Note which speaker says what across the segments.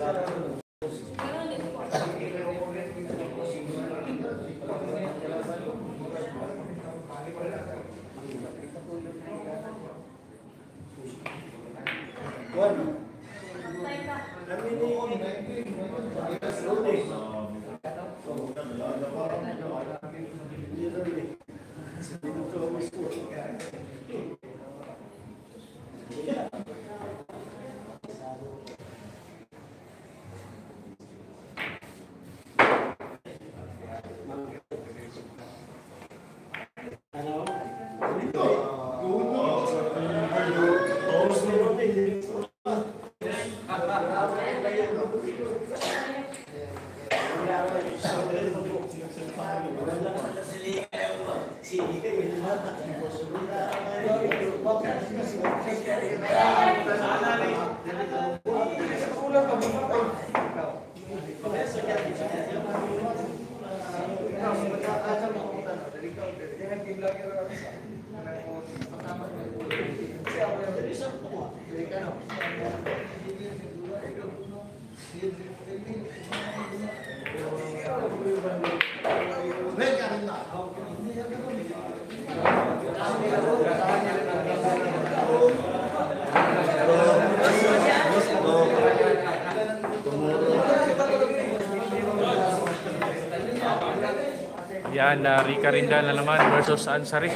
Speaker 1: Yan, Rica Rindal na naman versus Ansari.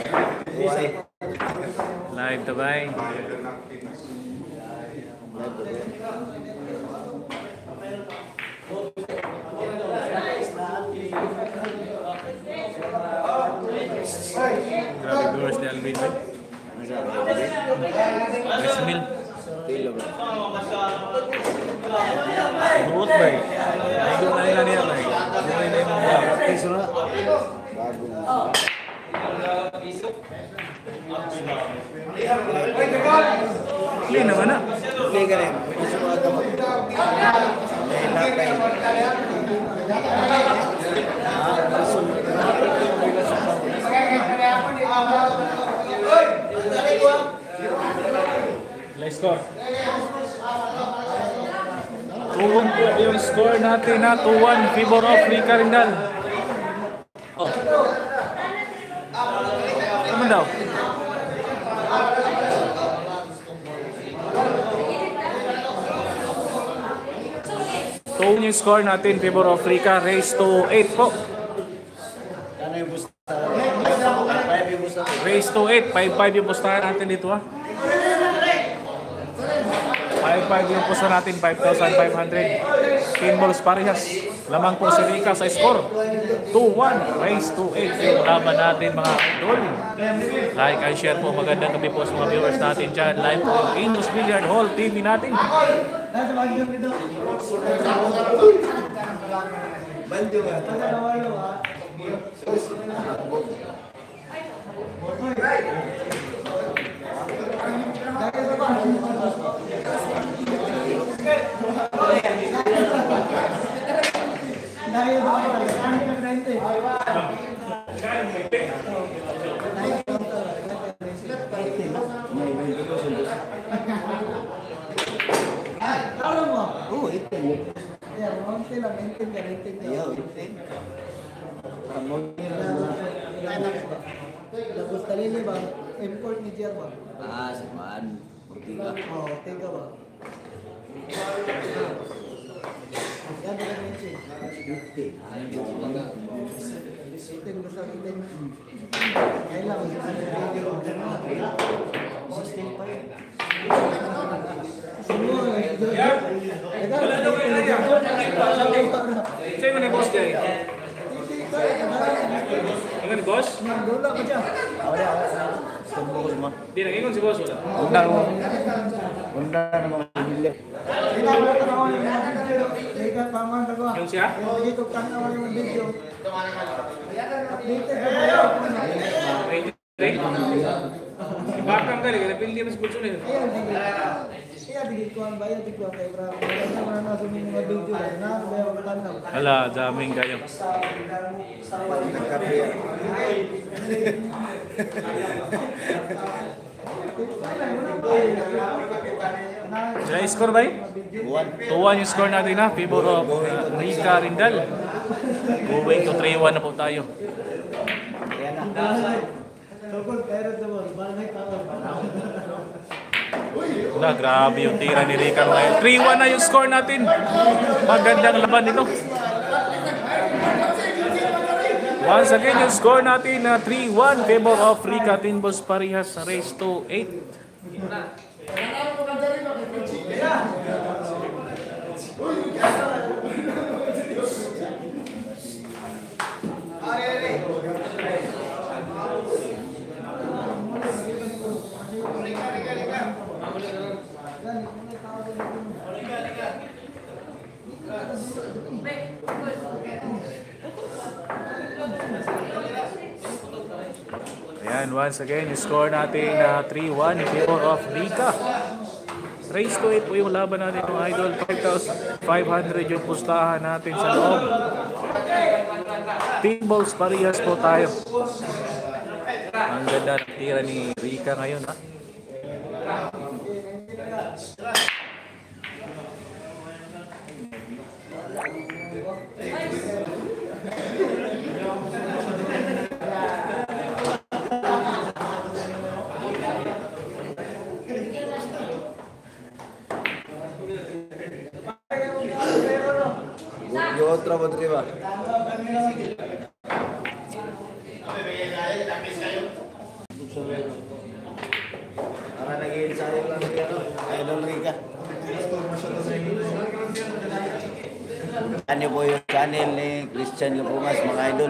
Speaker 1: Live to buy. Grabe viewers ni Alvin. Rice mill. Buot ba eh? Naigo na nila niya ba eh? Buhay na yung mga piso na. Play naman na. Play ka rin. Let's score. Tuwang po yung score natin na 2-1 favor of Rica Rindal. Oh. Naman daw. Tuwang yung score natin favor of Rica, raise to 8 po. Raise to 8, 5-5 yung pustahan natin dito ha. 5-5 yung pusta natin, 5,500. Pinballs parehas. Lamang po si Rica sa score. 2-1, raise to 8 yung laban natin mga idol. Like and share po. Magandang gabi po sa mga viewers natin dyan. Live po yung Indus Billiard Hall TV natin.
Speaker 2: Import ni Jer ba?
Speaker 3: Ah, samaan. Ortiga.
Speaker 2: Oo, Ortiga ba? Yan, dalang mention.
Speaker 3: 50.
Speaker 2: Itin mo sa itin. Kailan mo sa video. Sustain pa yun. Siguro eh.
Speaker 1: Sa'yo mo na boss kayo? Ingat boss?
Speaker 2: Nagdula ka dyan.
Speaker 1: Di nag-ingon si boss wala?
Speaker 3: Unda na mga pamilya.
Speaker 1: Yung siya?
Speaker 2: Dito ka naman yung video. Updated ka
Speaker 1: Bakang ka rin, napildi mas bulso na yun.
Speaker 2: Iya, di ko ang bayan, di ko ang kay Bravo. Kaya naman na suming mga video na bayan ang tanaw.
Speaker 1: Hala, daming kayo. Sila score ba eh? 2-1 yung score natin ha. Favor of Rica Rindal. Going to 3-1 na po tayo. Wala, grabe yung tira ni Rica ngayon. 3-1 na yung score natin. Magandang laban nito. Once again, yung score natin na 3-1. Favor of Rica Tinbos Parihas race to 8. Ayan, once again, yung score natin na 3-1 in favor of Rica. Race to 8 po yung laban natin ng Idol. 5,500 yung pustahan natin sa loob. Tinbos Parihas po tayo. Ang ganda ng tira ni Rica ngayon ha.
Speaker 3: Yo otra ba? Para nag-i-ensayo lang si Idol Rica. Ano po yung channel ni Christian Kapungas, mga idol?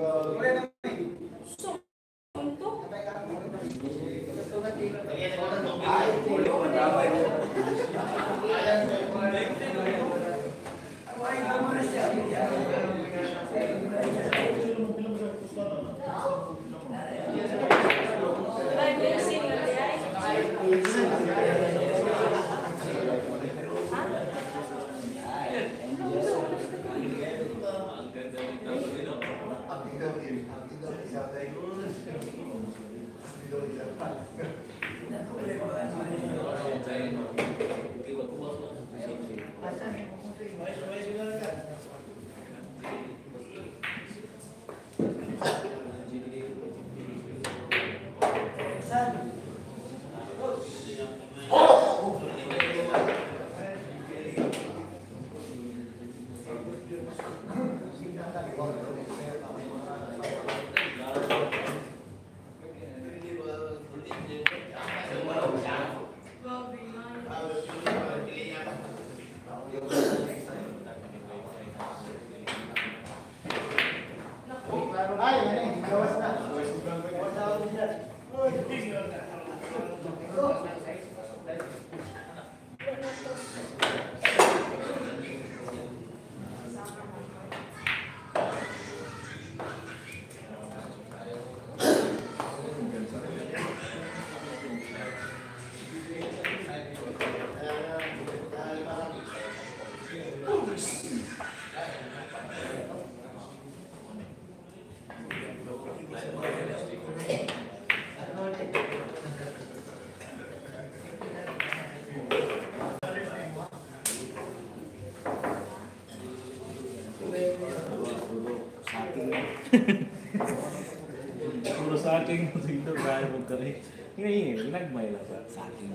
Speaker 1: Puro sa akin dito, kaya mo ka rin. Ngayon, nagmay lang sa akin.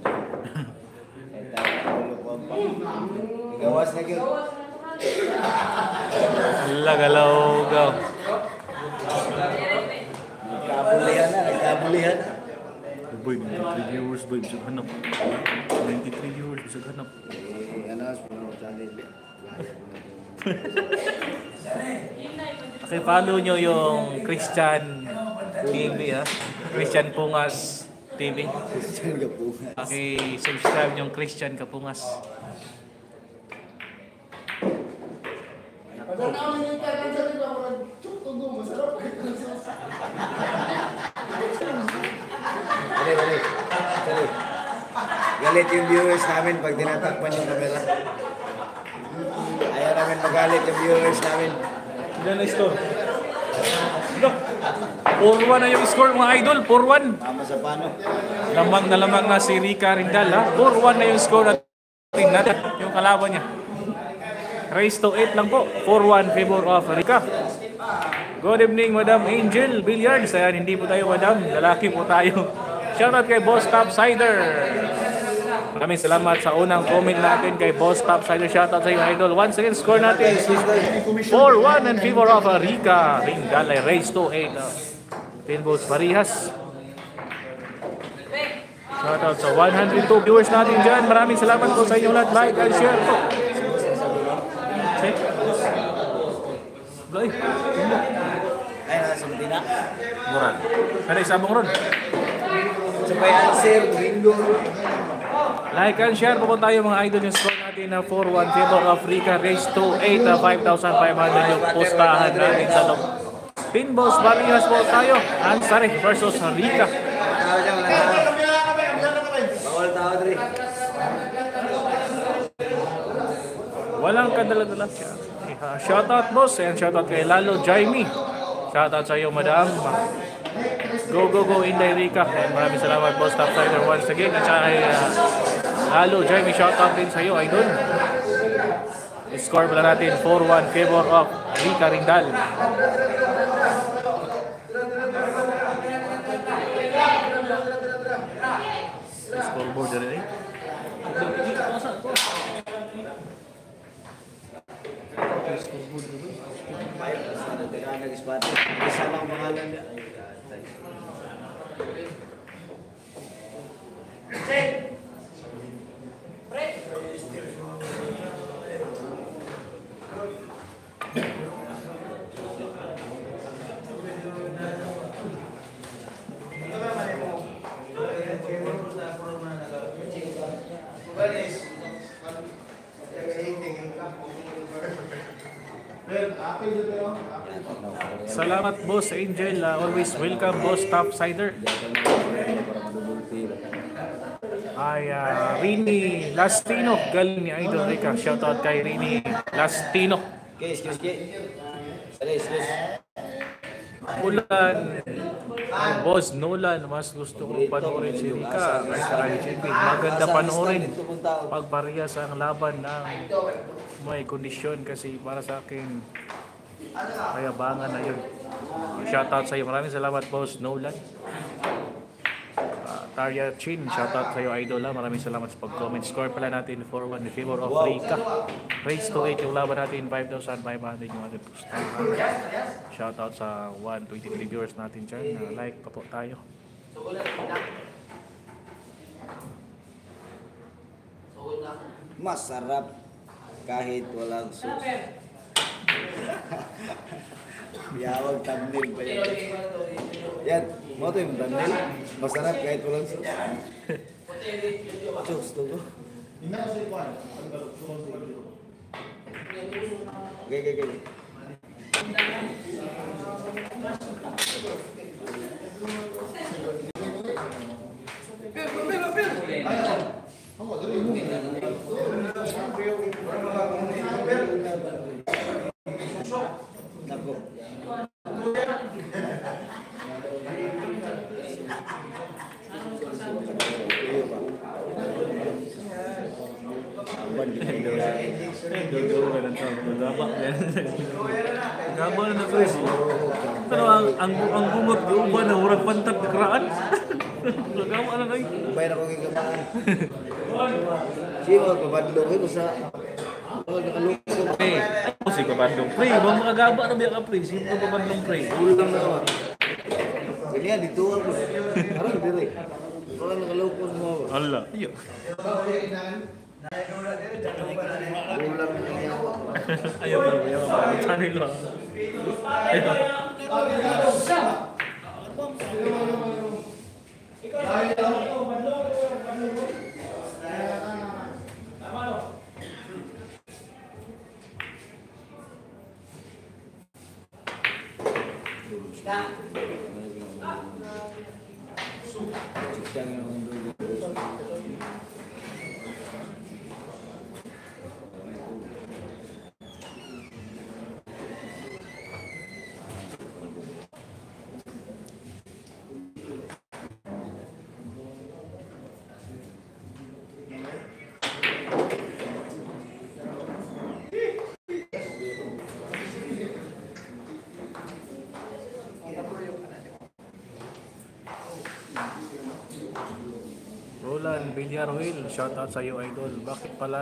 Speaker 3: Gawas na yun.
Speaker 1: Galaw gaw.
Speaker 3: Nagkabulihan na, nagkabulihan.
Speaker 1: Boy, 93 viewers boy, bisa hanap. 93 viewers bisa hanap.
Speaker 3: Ano, sunod channel.
Speaker 1: Okay, follow nyo yung Christian TV ha. Christian Pungas TV.
Speaker 3: Christian Kapungas.
Speaker 1: Okay, subscribe yung Christian Kapungas.
Speaker 3: Dali. Galit yung viewers namin pag tinatakpan yung camera. Ayaw namin magalit yung viewers namin.
Speaker 1: Diyan na score. Look, 4-1 na yung score mga idol, 4-1.
Speaker 3: Mama sa pano.
Speaker 1: Lamang na si Rica Rindal ha. 4-1 na yung score natin Tingnan natin yung kalaban niya. Raise to 8 lang po. 4-1 favor of Rika. Good evening, Madam Angel Billiards. Ayan, hindi po tayo Madam. Lalaki po tayo. Shoutout kay Boss Topsider. Maraming salamat sa unang comment natin kay Boss Topsider. Shoutout sa iyo, Idol. Once again, score natin 4-1 in favor of Rika. Ringgal ay raise to 8. Pinballs Parihas. Shoutout sa 102 viewers natin dyan. Maraming salamat po sa inyo lahat. Like and share po. Ay,
Speaker 3: nasa Medina.
Speaker 1: Moran. Ano isabong ron?
Speaker 3: Sabay answer, bingo.
Speaker 1: Like and share po tayo mga idol yung score natin na 4-1 favor of Rika. Raise to 8 na 5,500 yung postahan natin sa loob. Pinballs Parihas po tayo. Ansari versus Rika.
Speaker 3: Tao dyan, wala tao. Bawal tao, Dre.
Speaker 1: Walang kadala-dala siya. Shoutout boss and shoutout kay Lalo Jaime. Shoutout sa iyo Madam. Go go go Inday Rika. And maraming salamat boss Topsider once again. At saka kay Lalo Jaime, shoutout din sa iyo idol. Score pala natin 4-1 favor of Rika Ringdal. Scoreboard na rin.
Speaker 3: Nag-spot. Isa lang pangalan niya.
Speaker 1: Salamat boss Angel. Always welcome boss Topsider. Ay Rini Lastino galing ni Idol Rika. Shoutout kay Rini Lastino.
Speaker 3: Okay, excuse me. Excuse.
Speaker 1: Ulan Boss Nolan, mas gusto kong panoorin si Rika ay sa IGP. Maganda panoorin pag parehas ang laban ng may kondisyon kasi para sa akin kayabangan na yun. Shoutout sa iyo. Maraming salamat Boss Nolan. Tarya Chin, shoutout sa iyo Idol. Maraming salamat sa pag-comment. Score pala natin 4-1 in favor of Rika. Raise to 8 yung laban natin 5,500 yung ating pustahan. Shoutout sa 123 viewers natin dyan. Like pa po tayo.
Speaker 3: Masarap kahit walang sauce. Yawag thumbnail pa yan. Yan, mo ito yung thumbnail. Masarap kahit walang sauce. Sauce to ko. Okay. Nako.
Speaker 1: Gaba na Chris. Pero ang bumot uban na urang pantat na kraan. Gaba na kay.
Speaker 3: Bayar ako ng gamaan. Siya kabadlo ko sa nakalukso.
Speaker 1: Ako si Kabandong Pre. Ba makagaba na biya ka Pre. Sino ka Kabandong Pre?
Speaker 3: Ulang na naman. Ganyan, dito ako. Parang dire. Parang nakalukos mo.
Speaker 1: Allah. Iyo.
Speaker 3: Ulang na niya ako.
Speaker 1: Ayaw ba biya ka? Sanay lo. Ayaw. Roland Villarreal, shoutout sa iyo idol. Bakit pala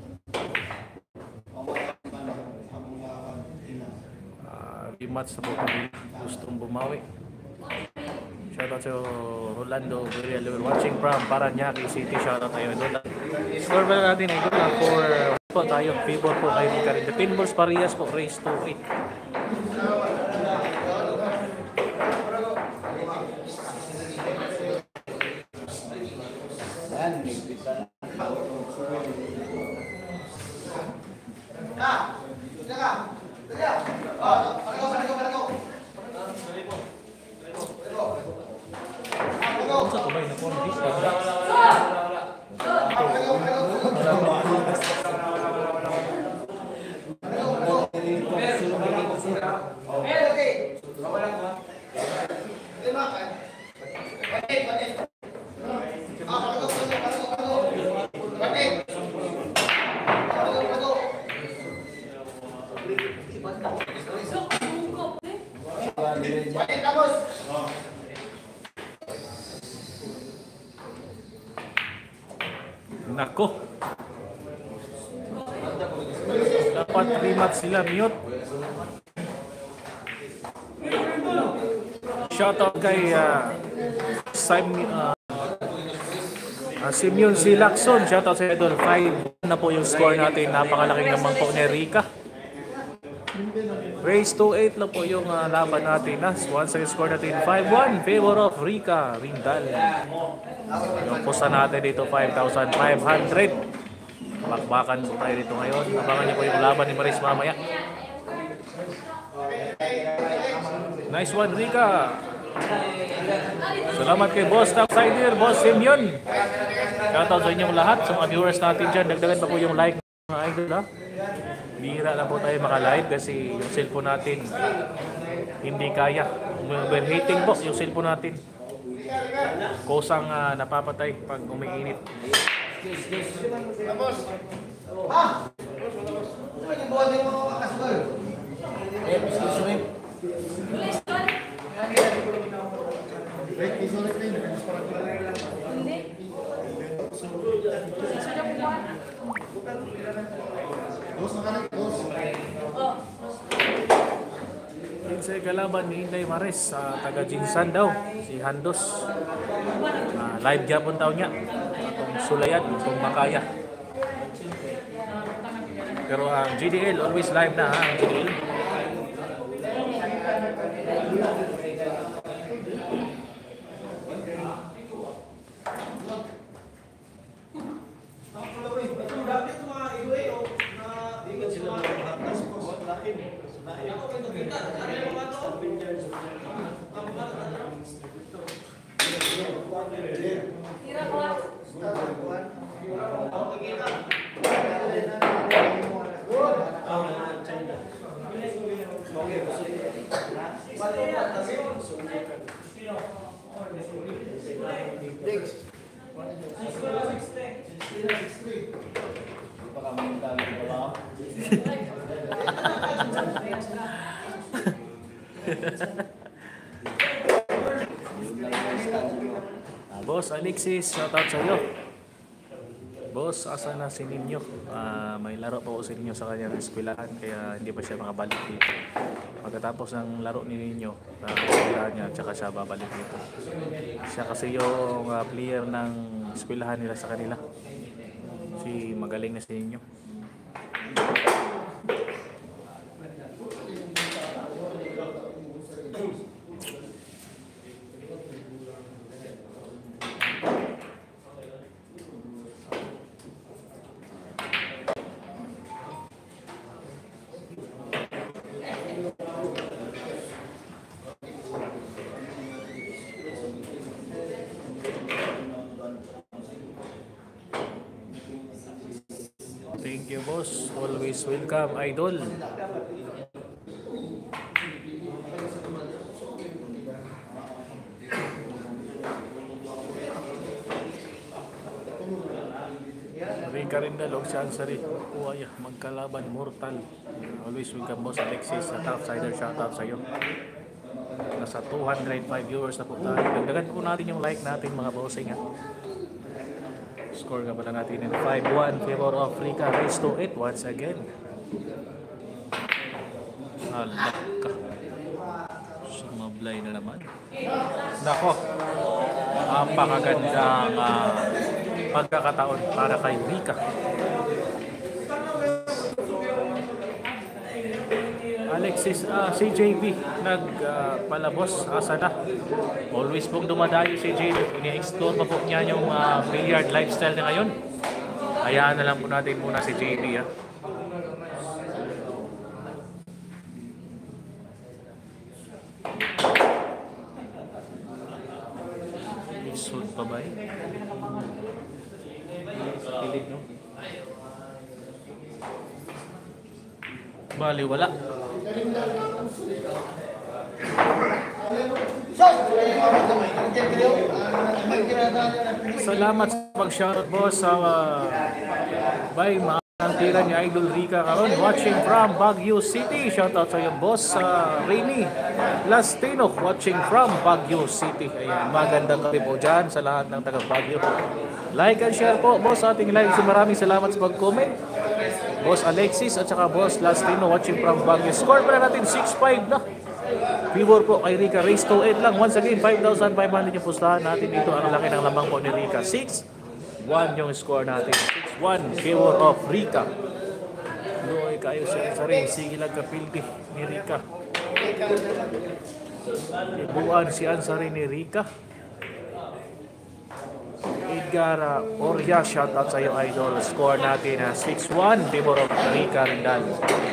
Speaker 1: rematch na po kami gustong bumawi? Shoutout sa Rolando Villarreal watching from Paranaque City. Shoutout tayo idol. Score ba natin idol? For po tayo, favor po kay Rika rin. The Pinballs Parehas po, race to 8.
Speaker 3: Yan, nagpita na.
Speaker 1: Sa tumay na po ang Nako. Dapat rematch sila, mute. Shoutout kay Simeon Silacson. Shoutout sa idol. 5 na po yung score natin. Napakalaking naman po ni Rika. Race to 8 na po yung laban natin. Once again score natin 5-1 favor of Rika Rindal. Yung pusa natin dito 5,500. Bakbakan po tayo dito ngayon. Abangan niyo po yung laban ni Maris mamaya. Nice one Rika. Salamat kay Boss Topsider, Boss Simeon. Shoutout sa inyong lahat, sa mga viewers natin dyan. Dagdagan pa po yung like mga idol ha. Bihira na po tayo maka-live kasi yung cellphone natin hindi kaya. Overheating po yung cellphone natin. Kusang napapatay pag umiinit. Sa kalaban ni Inday Maris sa taga Jinsan daw, si Handos. Live Japon taon niya. Atong sulayan, itong makaya. Pero ang GDL always live na ha, ang GDL. Boss Alexis, shoutout sa iyo. Boss, asa na si Ninyo? May laro po si Ninyo sa kanyang eskwelahan kaya hindi pa siya makabalik dito. Pagkatapos ng laro ni Ninyo, eskwelahan niya, tsaka siya babalik dito. Siya kasi yung player ng eskwelahan nila sa kanila. Si magaling na si Ninyo. Thank you boss, always welcome idol. Rika Rindal, si Ansari, Uwaya, magkalaban, mortal. Always welcome boss Alexis, sa Topsider, shoutout sa iyo. Nasa 205 viewers na po tayo. Dagdagan po natin yung like natin mga bossing ha. Score nga pala natin in 5-1 favor of Rika, race to 8 once again. Halak ka. Sumablay na naman. Nako. Napakagandang pagkakataon para kay Rika. Alexis, si JB nagpalabos, asa na. Always pong dumadayo si JB. Ini-explore pa po niya yung billiard lifestyle na ngayon. Hayaan na lang po natin muna si JB ha. Isod pa ba eh? Pilit no? Bali, wala. Salamat sa pag-shoutout boss sa by ang tira ni Idol Rika karon watching from Baguio City. Shoutout sa iyo boss Rainy Lastino watching from Baguio City. Ayan, magandang gabi po dyan sa lahat ng taga Baguio. Like and share po boss sa ating live. So maraming salamat sa pag-comment. Boss Alexis at saka Boss Lastino watching from Baguio. Score pala natin 6-5 na. Favor po kay Rika, race to 8 lang. Once again, 5,500 yung pustahan natin dito. Ang laki ng lamang po ni Rika. 6-1 yung score natin. 6-1, favor of Rika. Luoy kayo sa rin. Sige lang kapildi ni Rika. Ibuan si Ansari ni Rika. Edgar Oria, shoutout sa iyo idol. Score natin 6-1, favor of Rika Rindal.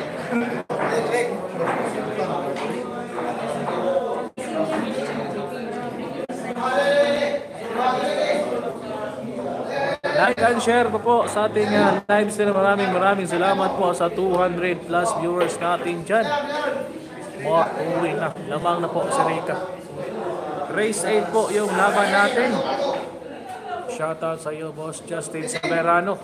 Speaker 1: Like and share po sa ating live stream. Maraming salamat po sa 200 plus viewers natin dyan. Uwi na. Lamang na po sa Rika. Race 8 po yung laban natin. Shoutout sa iyo, Boss Justin Saberano.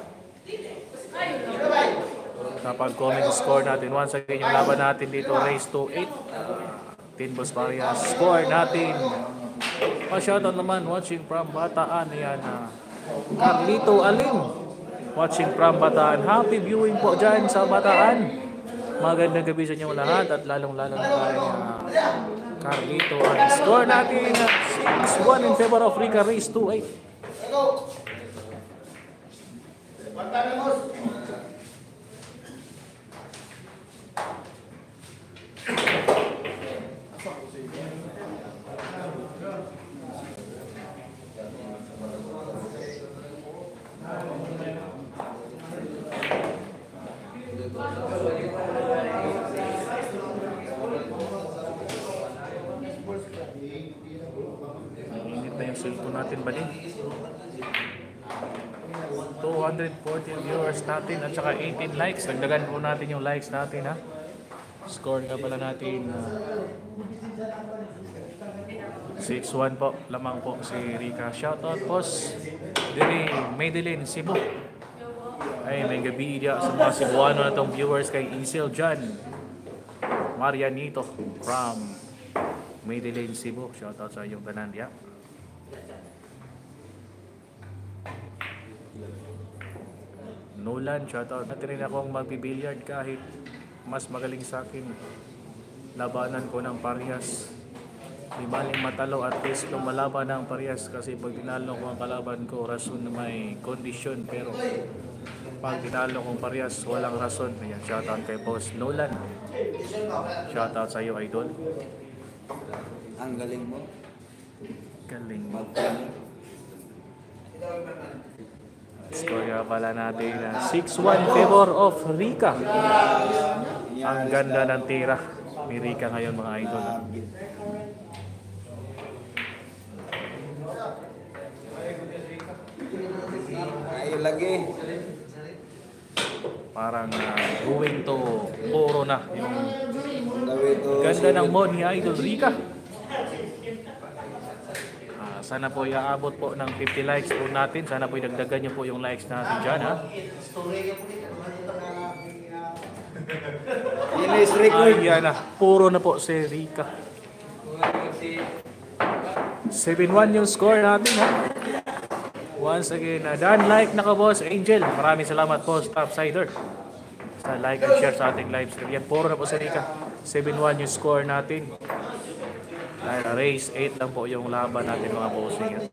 Speaker 1: Napag-comment score natin. Once again, yung laban natin dito, race to 8. Tin Boss Parias. Score natin. Pa-shoutout naman, watching from Bataan. Ayan, Carlito Alim. Watching from Bataan. Happy viewing po dyan sa Bataan. Magandang gabi sa inyo lahat at lalong-lalong kay Carlito. Score natin 6-1 in favor of Rika, race to 8. Init na yung cellphone natin ba din? 240 viewers natin at saka 18 likes. Dagdagan po natin yung likes natin ha. Score nga pala natin 6-1 po. Lamang po si Rika. Shoutout boss Diri Medellin, Cebu. Ay may gabi dia sa mga Cebuano na itong viewers kay Isil Jan Marianito from Medellin, Cebu. Shoutout sa iyong tanan dia. Nolan, shoutout. Natin rin akong magbibilyard kahit mas magaling sa akin. Labanan ko ng parehas. Di maling matalo at least lumalaban ng parehas kasi pag tinalo ko ang kalaban ko, rason na may kondisyon. Pero pag tinalo kong parehas, walang rason. Ayan, shoutout kay Boss Nolan. Shoutout sa iyo, idol.
Speaker 3: Ang galing mo.
Speaker 1: Galing mo. Score nga pala natin 6-1 favor of Rika. Ang ganda ng tira ni Rika ngayon mga idol.
Speaker 3: Ayo lagi.
Speaker 1: Parang going to puro na yung ganda ng mod ni Idol Rika. Sana po iaabot po ng 50 likes po natin. Sana po idagdagan niyo po yung likes natin dyan ha. Ayan na, puro na po si Rika. 7-1 yung score natin, ha? Once again, Dan like na ka, Boss Angel. Maraming salamat, Boss Topsider. Sa like and share sa ating live stream. Yan, puro na po sa Rika. 7-1 yung score natin. Dahil race 8 lang po yung laban natin, mga bossing. Yan.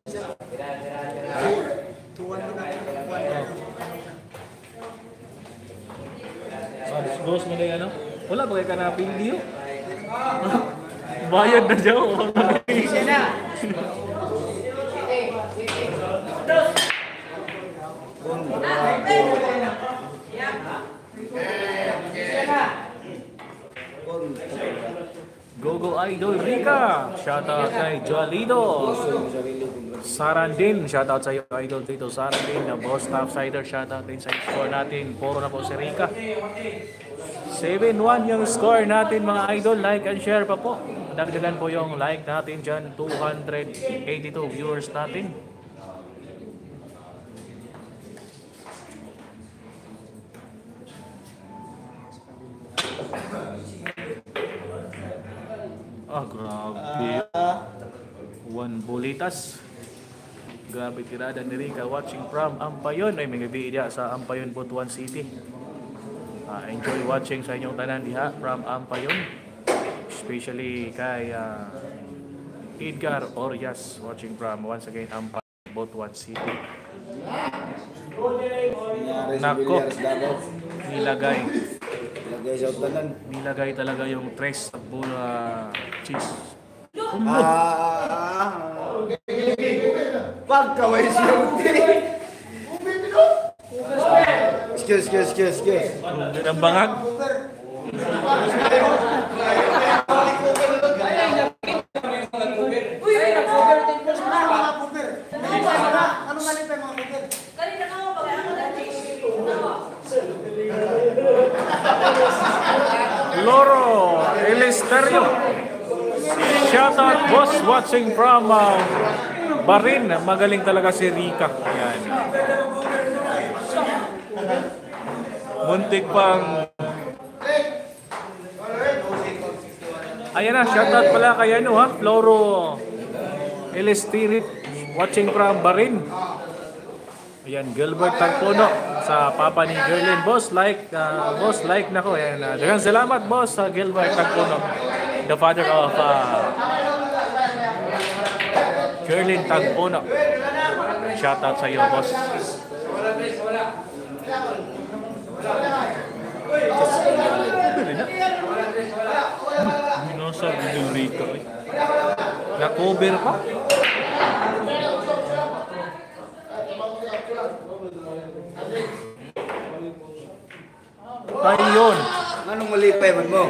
Speaker 2: 2-1 na
Speaker 1: Boss mo na yan, ano? Wala ba kayo ka na video? Bayad na dyan. Go Idol Rika. Shoutout kay Joalido. Sarandin. Shoutout sa iyo, Idol dito. Sarandin na Boss Topsider. Shoutout din sa score natin. Puro na po si Rika. 7-1 yung score natin, mga idol. Like and share pa po. Dagdagan po yung like natin dyan. 282 viewers natin. Grabe. One Bolitas. Grabe tirada ni Rika. Watching from Ampayon. Ay, may gabi dia sa Ampayon, Butuan City. Enjoy watching sa inyong tanan diha from Ampayon. Especially kay Edgar Orias. Watching from once again Ampayon, Butuan City. Nako. Nilagay. Nilagay talaga yung tres at cheese.
Speaker 3: Pagkaway siya. Excuse.
Speaker 1: Ang bangag. Loro Elisterio. Shoutout, boss, watching from Barin. Magaling talaga si Rika. Ayan. Muntik pang... Ayan na, shoutout pala kay ano, ha? Loro Elisterio. Watching from Barin. Ayan, Gilbert Tagpuno sa papa ni Gerlin. Boss, like na ko. Ayan, daghang salamat, boss, sa Gilbert Tagpuno. The father of Gerlin Tagpuno. Shoutout sa iyo, boss. Minosa video Rico. Na-cover pa? Ayun.
Speaker 3: Anong mali pa yun mo?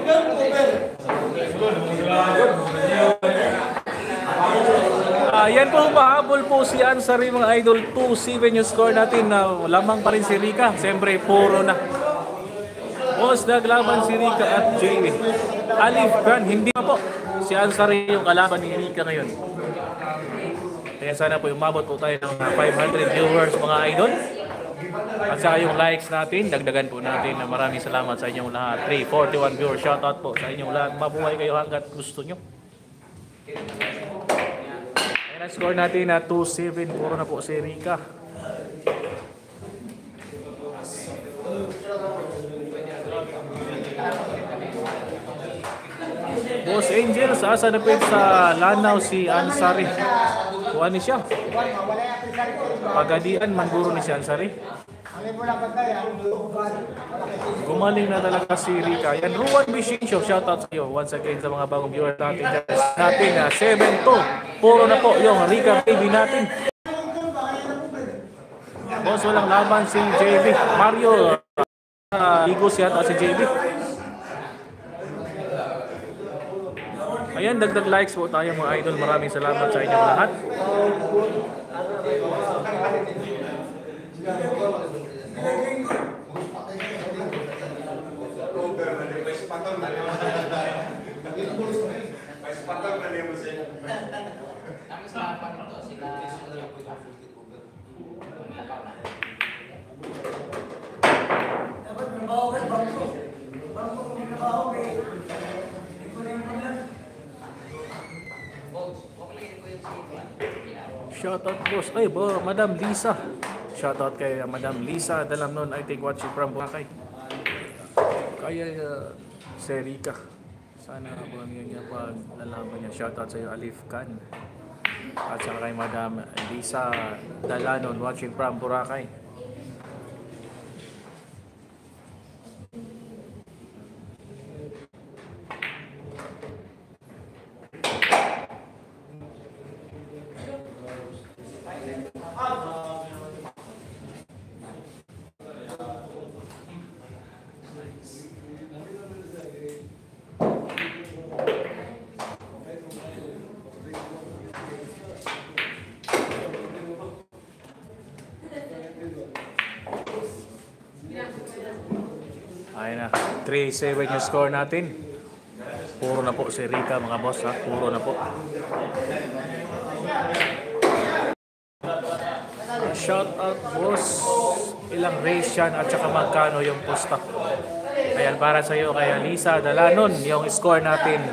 Speaker 1: Yan po, mahabol po si Ansari, mga idol. 2-7 yung score natin na lamang pa rin si Rika. Siyempre, puro na. Boss, naglaban si Rika at JV. Alif Khan, hindi pa po. Si Ansari yung kalaban ni Rika ngayon. Kaya sana po umabot po tayo ng 500 viewers, mga idol. At saka yung likes natin, dagdagan po natin na maraming salamat sa inyong lahat. 341 viewers, shoutout po sa inyong lahat. Mabuhay kayo hanggat gusto nyo. Ayan ang score natin na 2-7. Puro na po si Rika. Boss Angel, asa na po sa Lanao si Ansari. Kuha ni siya. Pagadian, mangguro ni si Ansari. Gumaling na talaga si Rika. Yan, Ruan Bishincio, shoutout sa iyo. Once again sa mga bagong viewers natin. Natin na 7-2. Puro na po yung Rika baby natin. Boss, walang laban si JB. Mario, Igos yata si JB. Ayan, dagdag likes po tayo, mga idol. Maraming salamat sa inyong lahat. Shoutout boss. Ay, Madam Lisa. Shoutout kay Madam Lisa Dalamnon, I think watching from Boracay. Kaya Serika. Sana po niya pag lalaban niya. Shoutout sa iyo, Alif Khan. At saka kay Madam Lisa Dalanon watching from Boracay. Ayun na, 3-7 yung score natin. Puro na po si Rika mga boss ha, puro na po. Shout out boss, ilang race yan at saka magkano yung posta. Ayan, para sa iyo kay Lisa Dalanon, yung score natin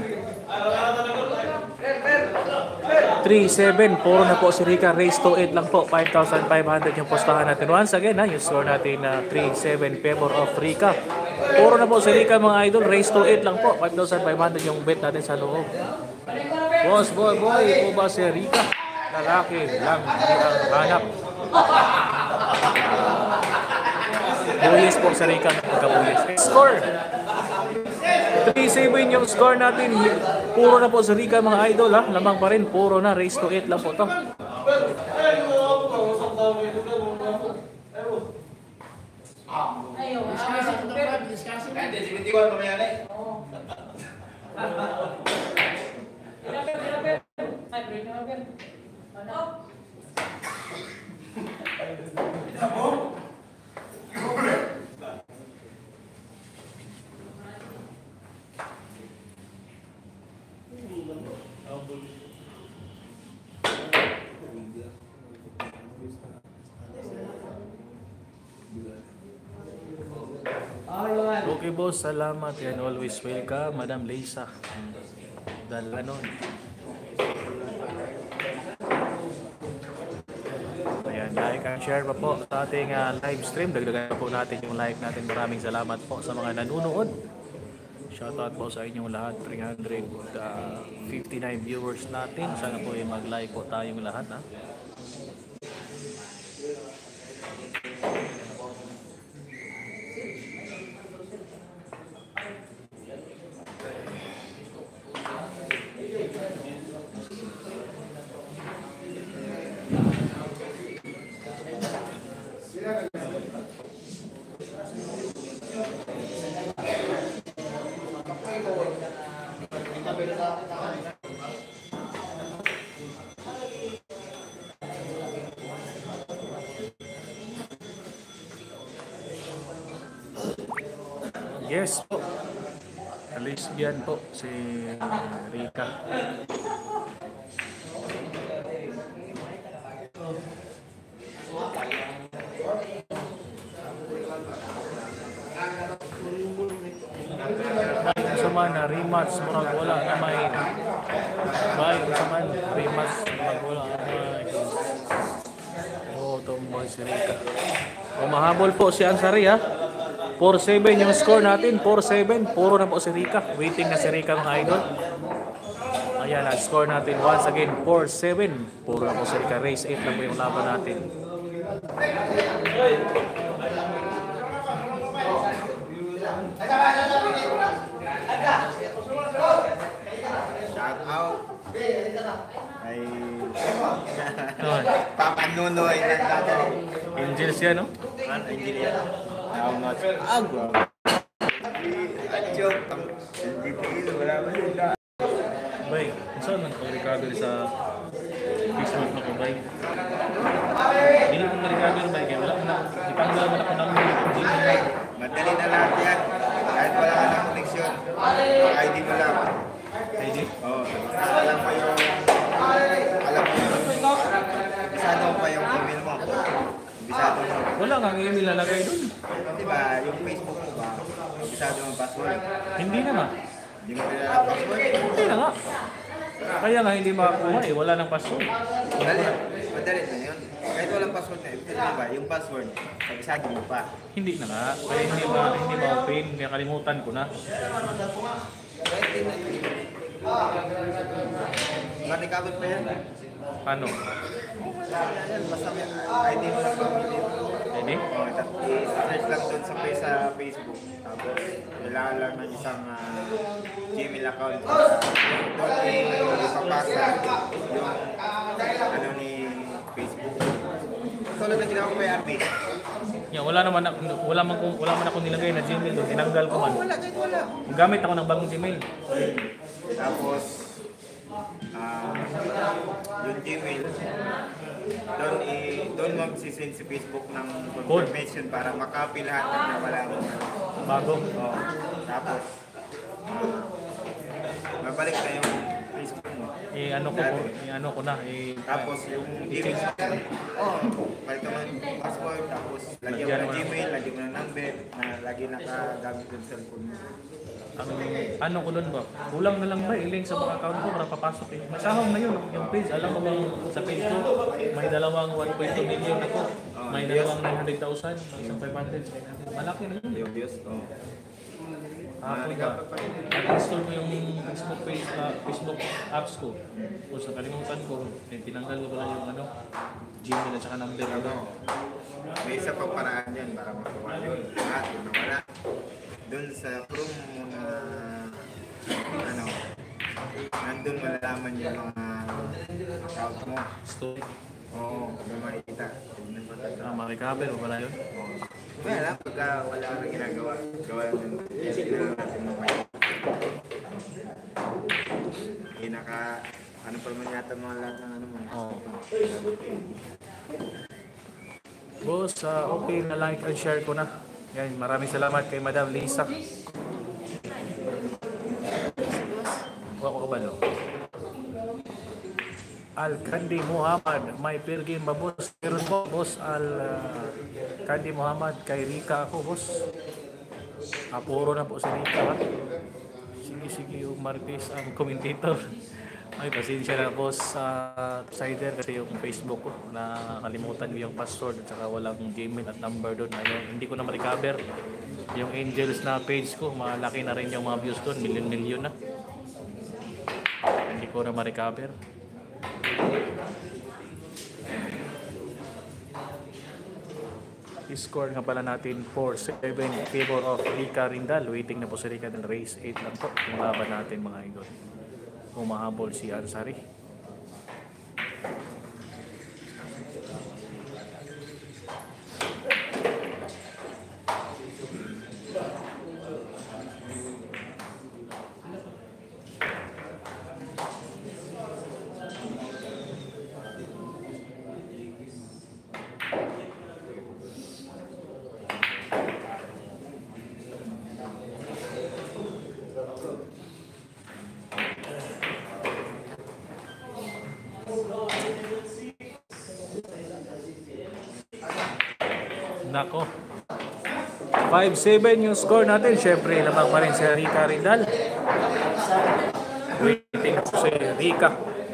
Speaker 1: 3-7, puro na po si Rika, race to 8 lang po, 5,500 yung postahan natin. Once again ha, yung score natin na 3-7 favor of Rika. Puro na po si Rika mga idol, race to 8 lang po, 5,500 yung bet natin sa loob. Boss, boy, po ba si Rika? Lalaki lang, hindi ang hanap. Buyes po si Rika, magkabuyes. Score! 3-7 yung score natin. Puro na po si Rika mga idol ha, lamang pa rin, puro na, race to 8 lang po to. Okay boss, salamat and always welcome, Madam Lisa Dalanon. Ayan, like and share pa po sa ating live stream. Dagdagan po natin yung like natin. Maraming salamat po sa mga nanonood. Shoutout po sa inyong lahat, 359 viewers natin. Sana po yung mag-like po tayong lahat ha. Yes po. Lesbian po si Rika. Sama na rematch murag wala na may bye sama rematch murag wala na may tomboy si Rika. Mahabol po si Ansari ha. 4-7 yung score natin, 4-7, puro na po si Rika. Waiting na si Rika mga idol. Ayan na, score natin once again, 4-7. Puro na po si Rika, race 8 na po yung laban natin.
Speaker 3: Shout out ay Papa Nunoy ng dati.
Speaker 1: Angels yan, no?
Speaker 3: Angel yan. How much? Agro. Atyo. Hindi wala ba sila?
Speaker 1: Bay, saan nang pag-recover sa Facebook na ko, bay? Hindi na akong na-recover, bay. Kaya wala na. Itanggal mo na ko ng
Speaker 3: madali na lahat yan. Kahit wala ka ng connection. ID mo lang.
Speaker 1: ID?
Speaker 3: Oo. Alam mo yung bisado pa yung email mo. Bisado mo.
Speaker 1: Wala nga ngayon nilalagay doon.
Speaker 3: Diba, yung Facebook mo ba? Bisado mo password.
Speaker 1: Hindi na nga.
Speaker 3: Hindi mo nilalagay password.
Speaker 1: Hindi na nga. Kaya nga hindi makakuha eh, wala nang password.
Speaker 4: Madali. Madali na yun. Kahit walang password na, ito ba? Yung password, sabi mo pa.
Speaker 1: Hindi na nga, kaya hindi ma-open, kaya kalimutan ko na.
Speaker 4: Manikabot pa yan.
Speaker 1: Paano?
Speaker 4: Ayan, basta may ID mo lang pamilya.
Speaker 1: Hindi?
Speaker 4: I-search lang doon sa Facebook. Tapos, kailangan lang ng isang Gmail account. Doon ipapasa yung ano ni Facebook. Tulad na ginawa ko kay RP.
Speaker 1: Yeah, wala man ako nilagay na Gmail doon, tinanggal ko man.
Speaker 4: Wala, kahit wala.
Speaker 1: Gamit ako ng bagong Gmail.
Speaker 4: Tapos, yung Gmail, doon magsisend si Facebook ng confirmation para makapil lahat ng nawala mo.
Speaker 1: Bago.
Speaker 4: Oh. Tapos, mabalik na yung Facebook mo.
Speaker 1: Ano ko na.
Speaker 4: Tapos yung Gmail, balik naman yung password, tapos lagyan mo ng Gmail, lagyan mo ng number, na lagi nakagamit yung cellphone mo.
Speaker 1: Ano ko doon ba? Kulang na lang ba i-link sa mga account ko para papasok eh. Masahong na yun, yung page. Alam mo bang sa page ko, may dalawang 1.2 million ako. May dalawang 900,000, may isang 500. Malaki na yun.
Speaker 4: Yung views,
Speaker 1: Ako ba? Nag-install ko yung Facebook page, Facebook apps ko. Kung sa kalimutan ko, tinanggal ko lang yung Gmail at saka number.
Speaker 4: may isa pang paraan yan para makawa yun. At nawala. Doon sa Chrome mo na nandun malalaman yung mga account mo.
Speaker 1: Story.
Speaker 4: Oo, may makikita.
Speaker 1: Maki-cover o wala yun?
Speaker 4: Wala, pagka wala ka ginagawa, gawa ng ginagawa natin mamaya. Ano pa naman yata mga lahat ng ano mo.
Speaker 1: Oo. Boss, okay na like and share ko na. Yan, maraming salamat kay Madam Lisa. Wako ka ba no? Al-Kandi Muhammad, may pilgrim ba boss? Meron po, boss Al-Kandi Muhammad, kay Rika ako, boss. Puro na po si Rika, ha? Sige, yung Marquez ang commentator. Ay, pasensya na boss sa Sider kasi yung Facebook ko, nakalimutan ko yung password at saka walang Gmail at number doon. Ayun, hindi ko na ma-recover. Yung Angels na page ko, malaki na rin yung mga views doon, milyon na. Hindi ko na ma-recover. I-score nga pala natin 4-7 in favor of Rika Rindal. Waiting na po si Rika ng race 8 lang po. Yung laban natin mga idol. Humahabol si Ansari. Nako. 5-7 yung score natin. Siyempre, lamang pa rin si Rika Rindal. Waiting po si Rika.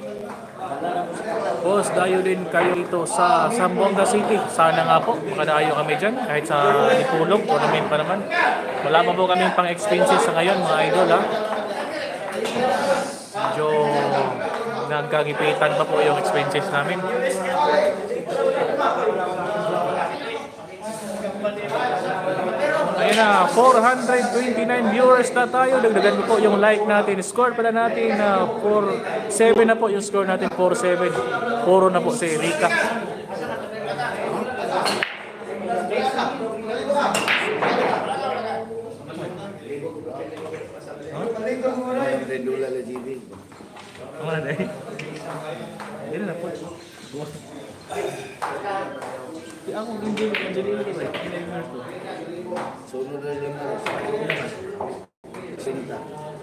Speaker 1: Boss, dayo din kayo dito sa Zamboanga City. Sana nga po, makadayo kami dyan. Kahit sa Lipulog, tournament pa naman. Wala pa po kami pang expenses sa ngayon, mga idol, ha. Medyo nagkagipitan pa po yung expenses namin. Ayan na, 429 viewers na tayo. Dagdagan ko po yung like natin. Score pala natin na 4-7 na po yung score natin. 4-7. Puro na po si Rika.
Speaker 3: Redula la GB.
Speaker 1: Ano na dahil? Hindi na po. Ako hindi ko ba?
Speaker 3: Sunod na yung mga sinta.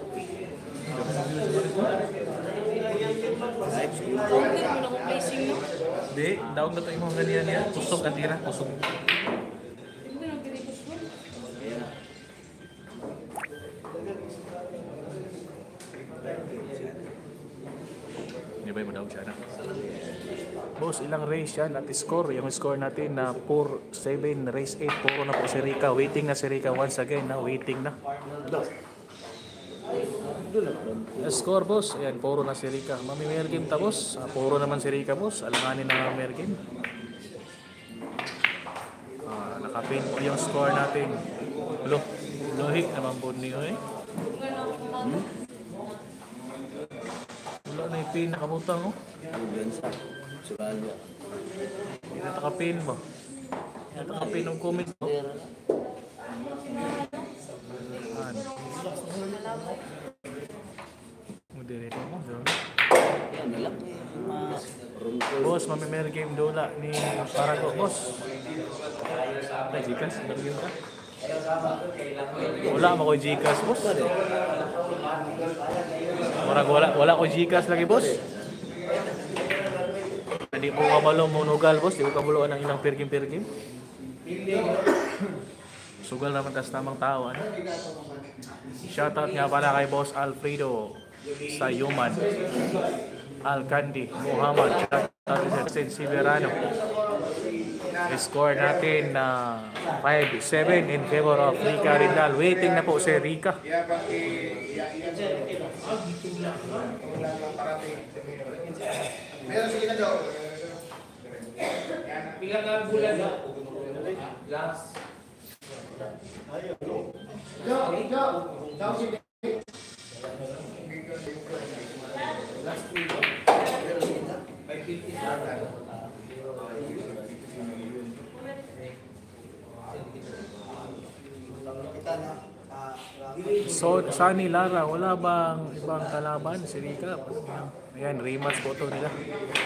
Speaker 1: Hindi, daog na ito yung mga ganyan niya. Kusog ang tira, kusog. boss, ilang race yan at score. Yung score natin na 4-7, race 8, puro na po si Rica. Waiting na si Rica once again, na waiting na. Score boss, ayan, puro na si Rica. Mamimergim ta boss, puro naman si Rica boss. Alanganin na mamimergim. Nakapin po yung score natin. Lo, lohi naman po niyo eh. Wala na yung pin, nakabutang oh.
Speaker 3: Suralya.
Speaker 1: Natakapin mo. Natakapin ng comment mo. Moderator mo.
Speaker 3: Yan na lang.
Speaker 1: Boss, mamimer game dola ni Parago. Boss. Ay, Gcash. Game ka. Wala mo ko Gcash, boss. Wala ko Gcash lagi, boss. Hindi po kabalo monugal, boss. Hindi ko kabaloan ng ilang pirgim-pirgim. Sugal naman tas tamang tao, ano? Shoutout nga pala kay Boss Alfredo Sayuman, Alcandi, Muhammad, shoutout sa Siberano. Score natin na 5-7 in favor of Rica Rindal. Waiting na po si Rica. So, Sunny Lara, wala bang ibang kalaban si Rica? Ayan, rematch po ito nila.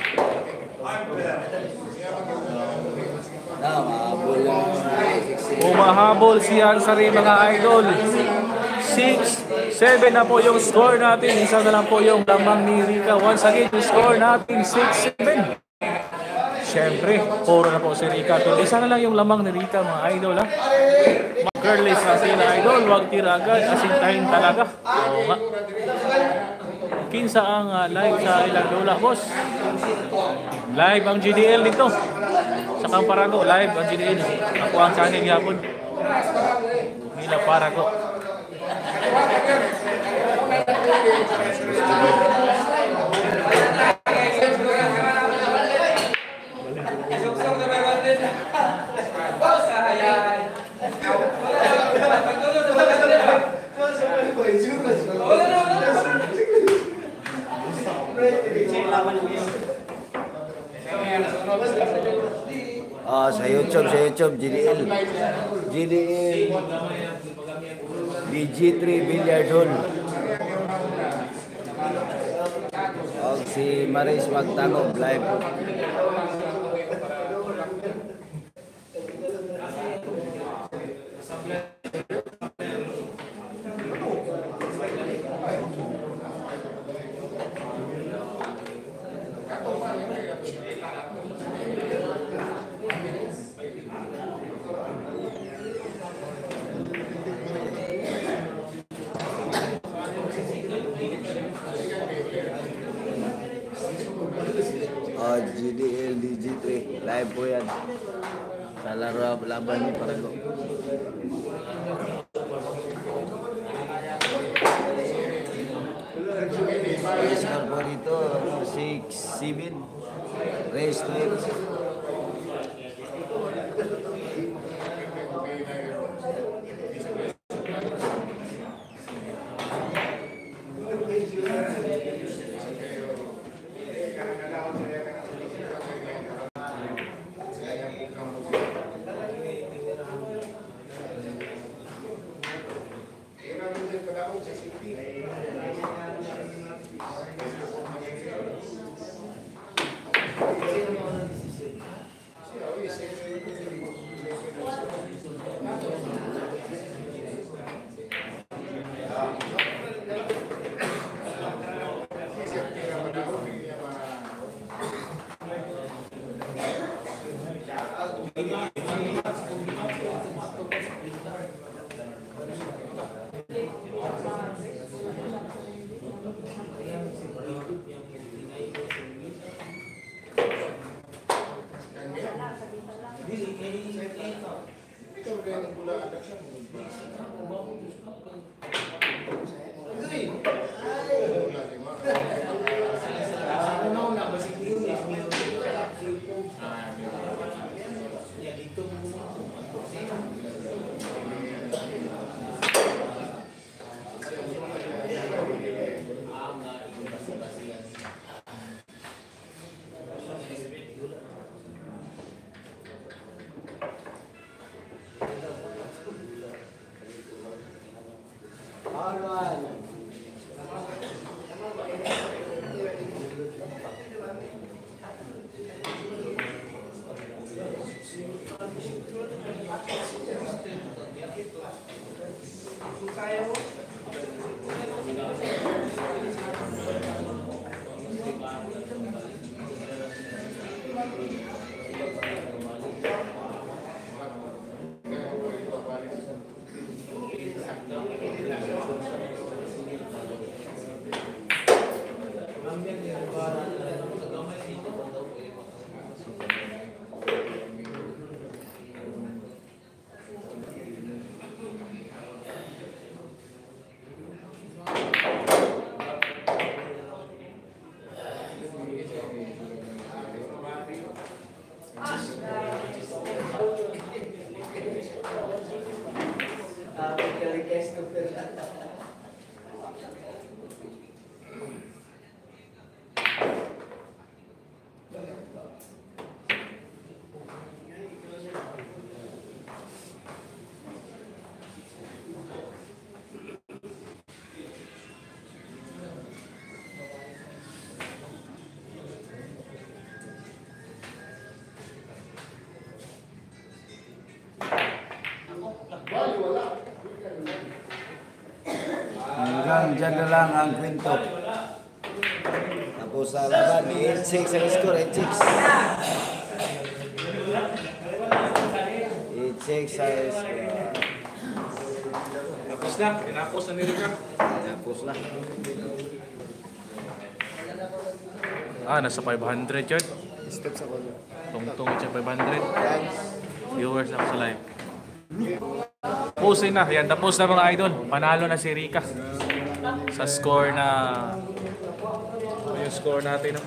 Speaker 3: Mahabol lang.
Speaker 1: Umahabol siya sa rin mga idol. 6-7 na po yung score natin. Isa na lang po yung lamang ni Rica. Once again, yung score natin 6-7. Siyempre, puro na po si Rica. Isa na lang yung lamang ni Rica mga idol ha. Girlies na sila idol. Huwag tira agad. Asintahin talaga. Oo nga. Kinsa ang live sa ilang dola, boss. Live ang GDL dito. Sa Camparago, live ang GDL. Ako ang channel yapon. Nila Parago.
Speaker 3: Sa YouTube, GDL. BG3 Billiard Hall. Si Maris Magtanong live. GDL DG3 live po yan sa laro laban ni Parago. Score po dito 6-7 race 12. Hanggang dyan na lang ang kwento. Tapos sa laban, 8-6 ang score, 8-6. 8-6 ang score.
Speaker 1: Tapos na, tinapos na nila ka.
Speaker 3: Tapos na.
Speaker 1: Nasa 500 yun.
Speaker 3: Step sa kanya.
Speaker 1: Tungtong siya 500. Viewers ako sa live. Pusin na. Yan, tapos na mga idol. Panalo na si Rika. Sa score na... Ano yung score natin? No?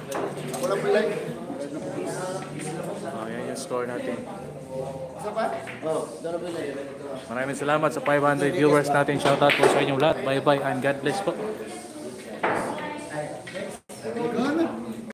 Speaker 1: Yan yung score natin. Maraming salamat sa 500 viewers natin. Shoutout po sa inyong lahat. Bye-bye and God bless po.